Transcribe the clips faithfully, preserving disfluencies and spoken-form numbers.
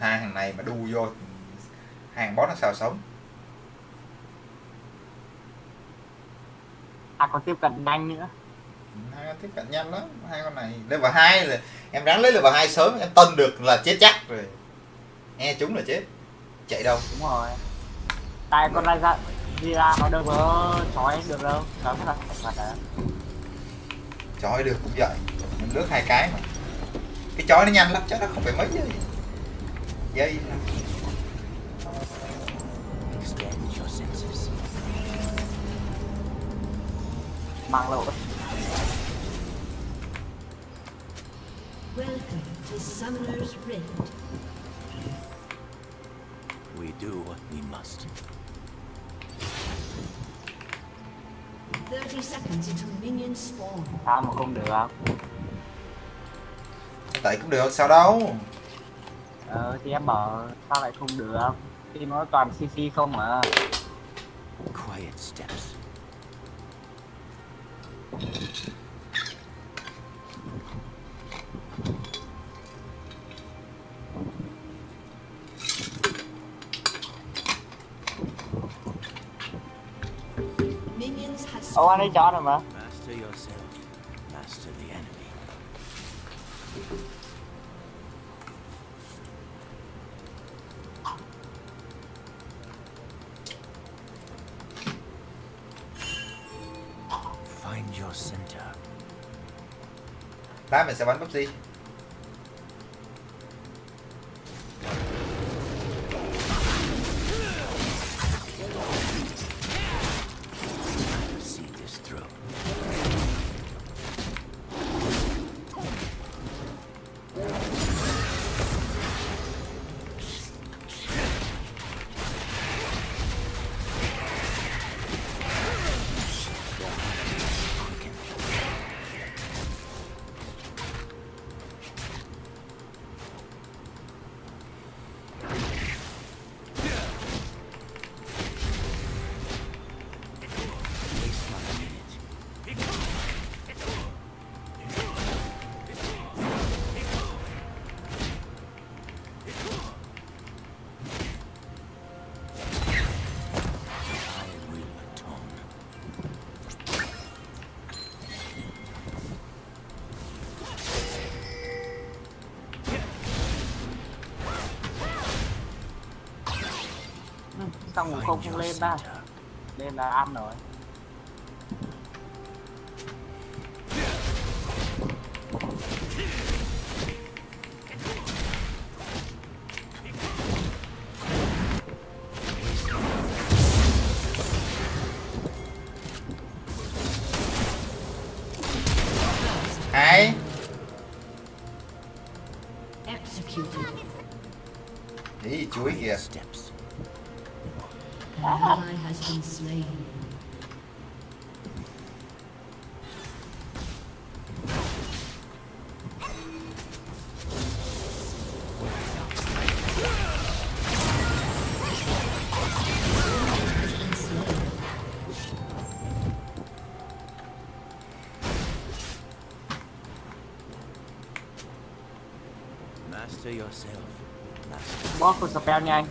hai thằng này mà đu vô hàng boss nó sao sống. À còn tiếp cận nhanh nữa. Hai con tiếp cận nhanh lắm, hai con này level hai là em ráng lấy level hai sớm, em tân được là chết chắc rồi. E chúng là chết. Chạy đâu? Đúng rồi. Tại con này ra đi ra nó đâu có chói được đâu. Đó là thật đấy. Chói được cũng vậy. Mình lướt hai cái mà. Cái chói nó nhanh lắm, chắc nó không phải mấy giây. Giây. Mang lộ. Welcome to Summoner's Rift. We do what we must. thirty seconds until minions spawn. Sao mà không được? Tại cũng được, sao đâu. Ờ thì em bảo sao lại không được? Thì nó toàn xê xê không mà. Quiet steps. Minions have Ô anh ấy spawned. chó rồi mà. Master yourself. Master the enemy. Find your center. Lát mình sẽ bắn bắp gì. See this through. Waste not a minute. I will atone. Xong ngủ không không lên ta. Lên là ăn rồi. Hay. Executed. Đi chuối kìa. Steps. An ally has been slain. Master yourself. Master. Boss của spell nhanh.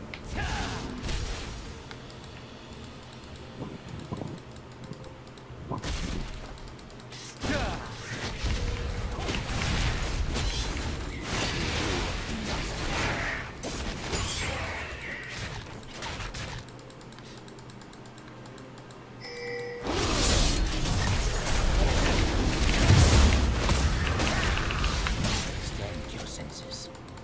Extend your senses.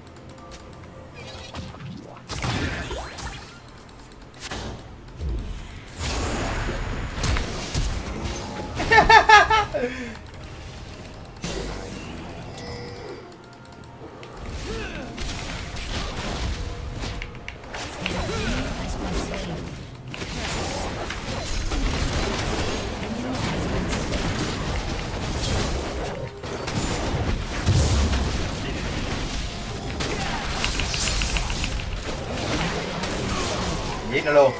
Giết nó luôn.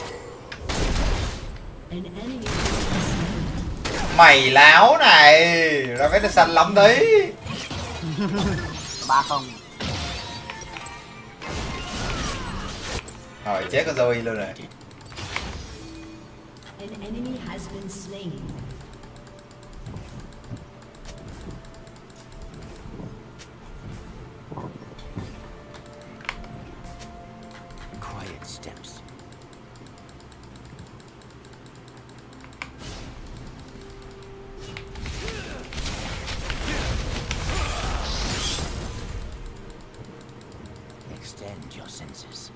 An enemy has been slain. Mày láo này, ra cái nó xanh lắm đấy. Ba không. Rồi chết con Zoe luôn rồi. An enemy has been slain. Quiet steps. Extend your senses.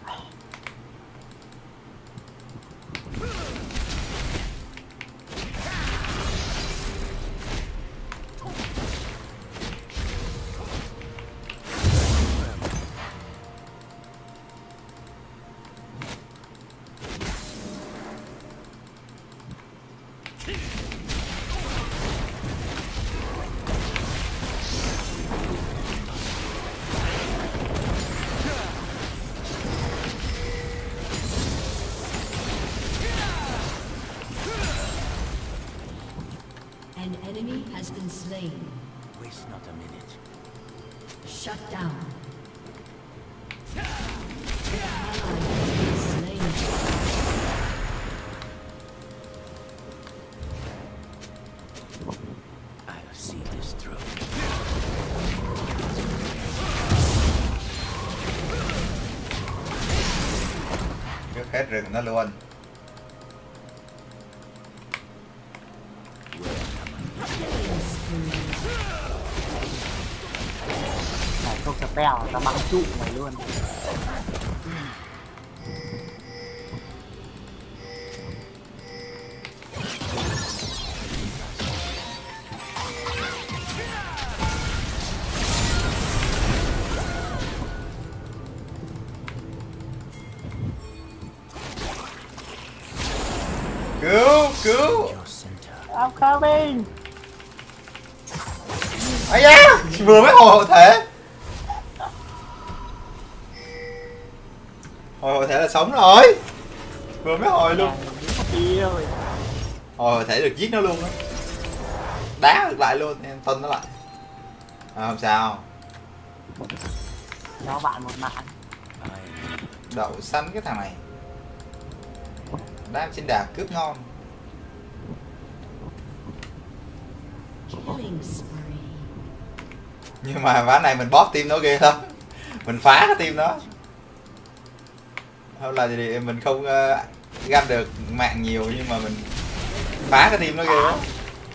An enemy has been slain. Waste not a minute. Shut down. An ally has been slain. I'll see this through. Trước hết rừng nó luôn. Này không spell tao bắn trụ mày luôn. Cứu, cứu. Your center. I'm coming. Ây da, vừa mới hồi hộ thể. Hồi hộ thể là sống rồi. Vừa mới hồi luôn. Yêu. Hồi hộ thể được giết nó luôn đó. Đá được lại luôn, em tin nó lại. À, không sao. Cho bạn một mạng. I Đậu xanh cái thằng này. Đám trên đà cướp ngon. Killing spree. Nhưng mà ván này mình bóp team nó ghê lắm. Mình phá cái team nó. Không là gì mình không uh, ganh được mạng nhiều nhưng mà mình phá cái team nó ghê lắm.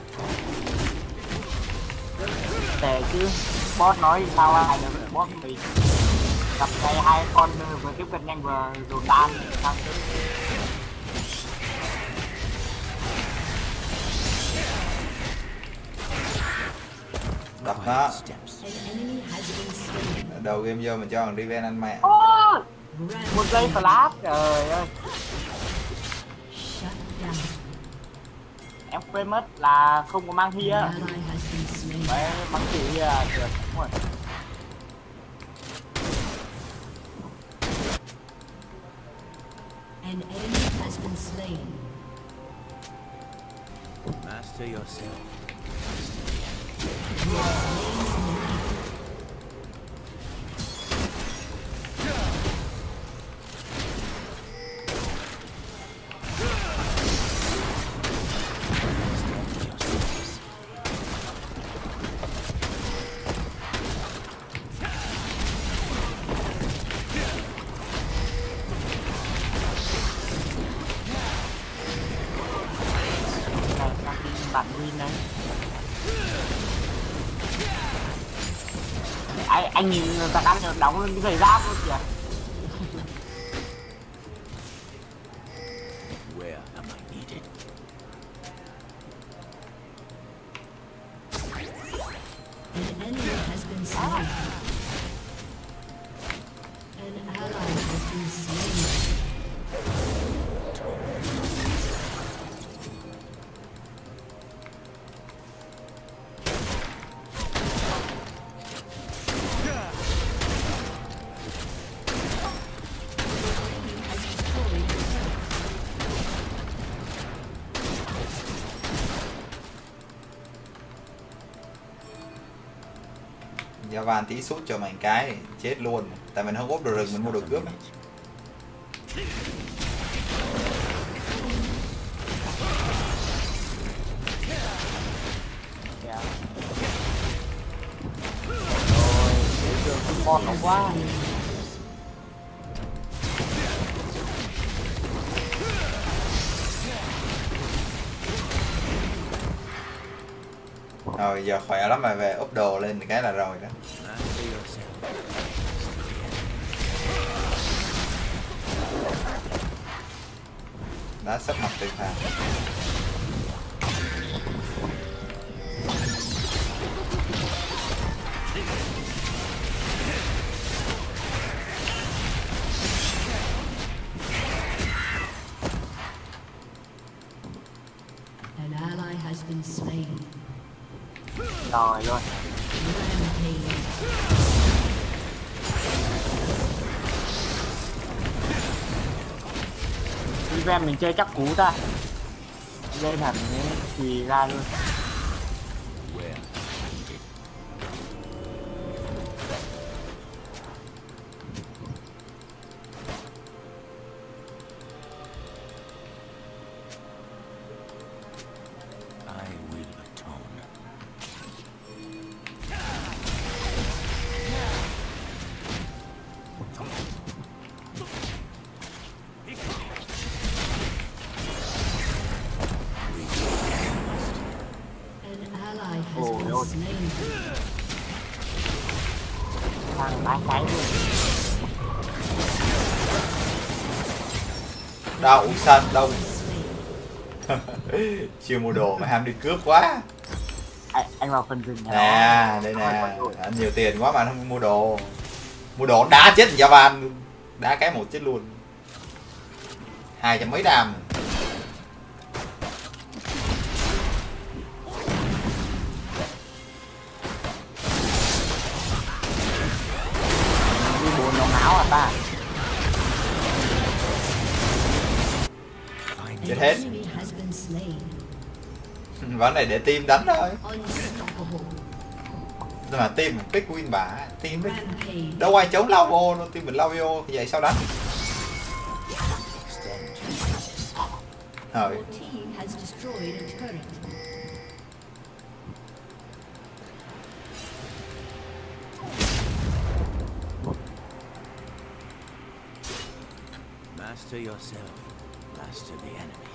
Tệ chứ. Boss nói sao ai được boss mình. Gặp đây hai con vừa tiếp cận nhanh vừa dồn đan. Đập nó. steps. An enemy has been slain. Đầu game vô mình cho thằng Riven ăn mẹ. Ôi, Rampage. một giây flash, trời ơi. Shut down. Em quên mất là không có mang An hia. ally has been slain. Đấy, bắn chỉ hia được. Đúng rồi. An enemy has been slain. Master yourself. You have slain an enemy. Extend your senses. Này, sang team bạn win đấy. Anh, anh nhìn thằng ăn rồi đóng lên cái giày giáp luôn kìa. Where am I needed? An enemy has been slain. An ally has been slain. Gia Van tí sút cho mày cái chết luôn. Tại mình không ốp đồ rừng mình mua đồ cướp. Dạ. Rồi, cái đường support nó quá. Rồi giờ khỏe lắm mà về úp đồ lên cái là rồi đó. Master yourself. Đá sắp mặt tuyệt vời. An ally has been slain. Rồi luôn. Rampage. Event mình chơi chắc cú ta. Lên hẳn thì ra luôn. Where? I will atone. An ally has Ôi, been ôi. slain. Thằng tái cháy luôn. Đâu xanh đâu. Chưa mua đồ mà ham đi cướp quá. À, anh vào phần rừng Nè, đây nè, anh nhiều tiền quá mà anh không mua đồ. Mua đồ đá chết thằng Javan, đá cái một chết luôn. Hai trăm mấy đam. đi bốn nó áo à ta. Chết An hết. enemy has been slain. Ván này để team đánh thôi. Unstoppable. Nhưng mà team mình pick win bả, team đấy. Rampage. Đâu ai chống lao vô đâu, team mình lao vô vậy sao đánh? Extend your justice. Rồi, Your team has destroyed a turret. Master yourself. Master the enemy.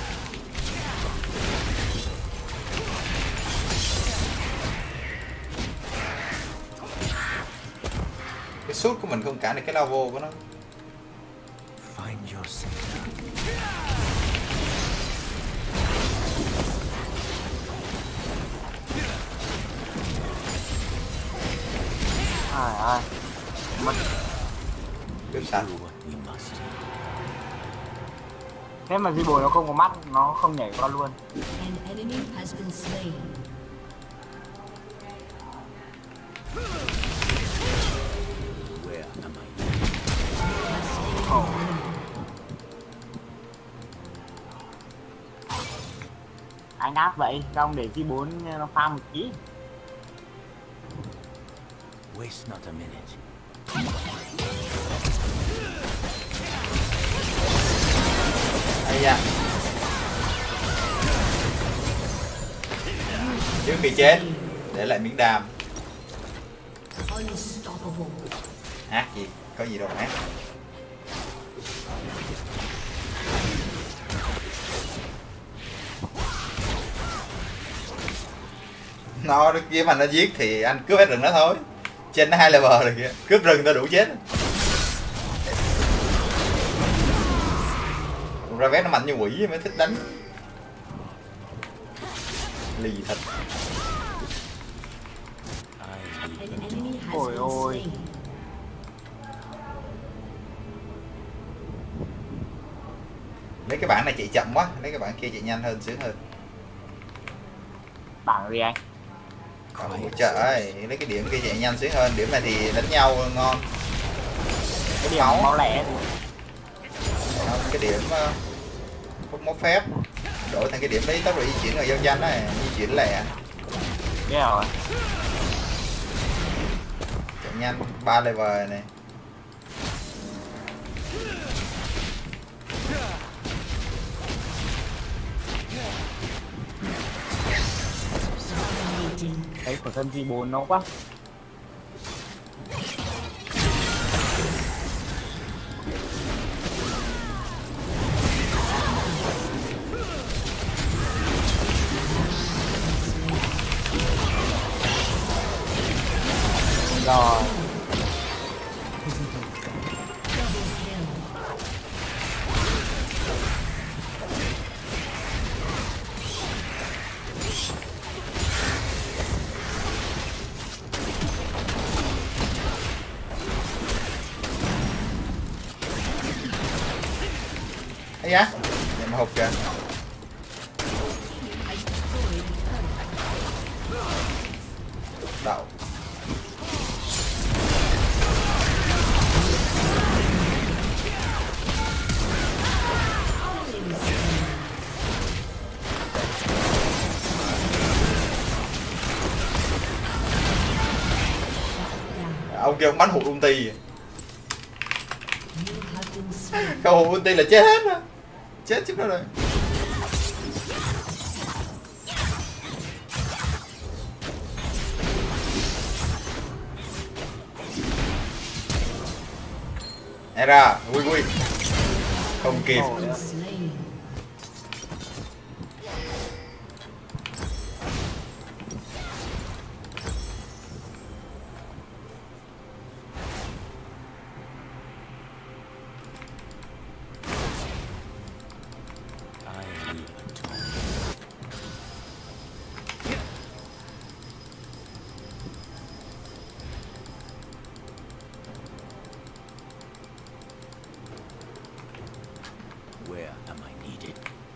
cái sút của mình không cản được cái lao vô của nó. Find yourself. Trời ơi. Mất. Cướp sạch. Do what we must. Thế mà Zibo nó không có mắt, nó không nhảy qua luôn. An enemy has been slain. Where am I? Has slain an enemy. Anh ác vậy, sao ông để G bốn nó pha một tí. Waste not a minute. Ây da. Trước khi chết, để lại miếng đam. Unstoppable. Hát gì? Có gì đâu hát. Nó được kia mà nó giết thì anh cướp hết rừng đó thôi. Trên nó hai level rồi kìa, cướp rừng tao đủ chết. Ra vét nó mạnh như quỷ mới thích đánh. Lì thật. I will An enemy has Ôi been ôi. slain. Lấy cái bản này chạy chậm quá, lấy cái bản kia chạy nhanh hơn, sướng hơn. Bảng gì anh? Còn hỗ trợ ấy, lấy cái điểm kia chạy nhanh sướng hơn, điểm này thì đánh nhau ngon. Cái điểm Máu. máu lẻ thì Không, cái điểm uh, hút móc phép đổi thành cái điểm lấy tốc độ di chuyển rồi giao tranh này, di chuyển lẻ, biết rồi. chạy nhanh ba level này. Dominating. Thấy của thân vi bốn nó quá. Rồi. Ấy á, vậy mà hụt kìa. Đậu. Ông kia ông bắn hụt ulti. Không hụt ulti là chết hết rồi. Chết chứ đâu rồi. Era, quy quy. Không kịp. Where am I needed?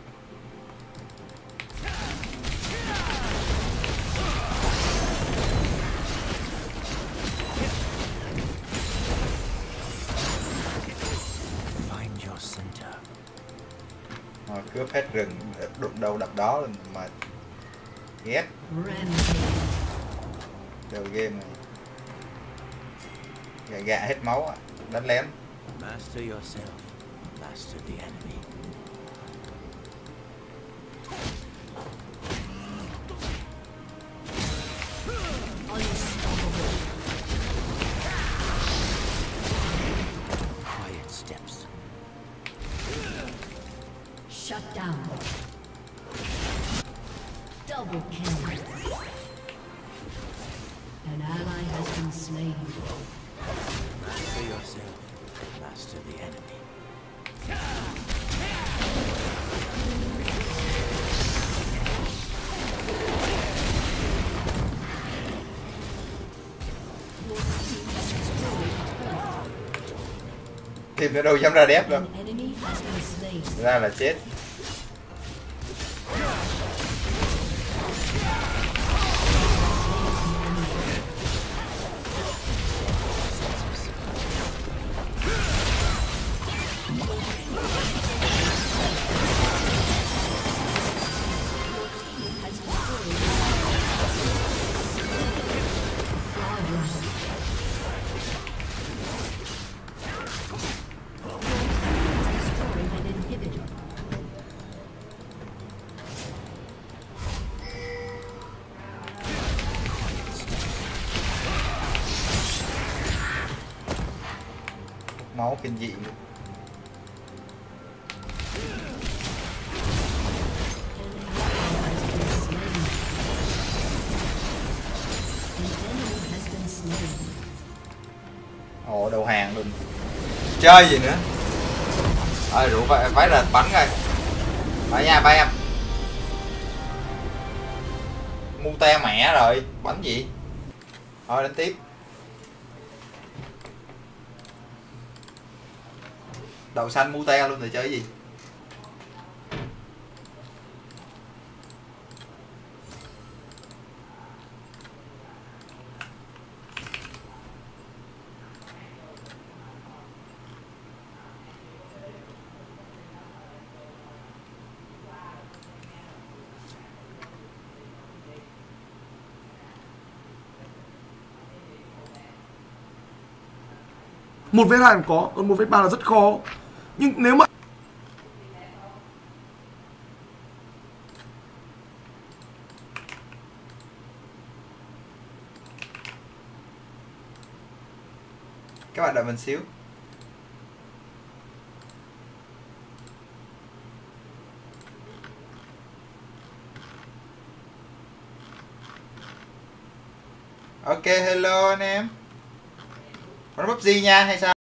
Find your center. Rồi cướp hết rừng, đụng đầu đập đó mà ghét. Đầu game này. Gà gà hết máu à, đánh lén. Master yourself. Master the enemy. Quiet steps. Shut down. Double kill. An ally has been slain. Master yourself. Master the enemy. Tìm nó đâu dám ra đép đâu. An enemy has been slain. Ra là chết. Máu kinh dị luôn. Ồ, đầu hàng luôn. Chơi gì nữa. Ơi rủ phải phải là bắn rồi. Phải nha ba em. Mu te mẹ rồi, bắn gì? Thôi đánh tiếp. Đầu xanh mu te luôn thì chơi gì? Một vết hai có, còn một vết ba là rất khó. Nhưng nếu mà Các bạn đợi mình xíu. Ok, hello anh em. Còn pê u bê giê nha hay sao?